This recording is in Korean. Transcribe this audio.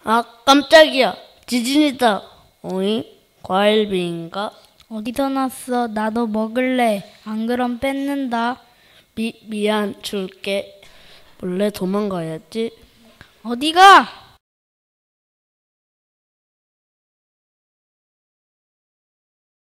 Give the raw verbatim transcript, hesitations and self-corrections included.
아, 깜짝이야. 지진이다. 어잉? 과일비인가? 어디서 났어? 나도 먹을래. 안 그럼 뺏는다. 미, 미안, 줄게. 몰래 도망가야지. 어디가?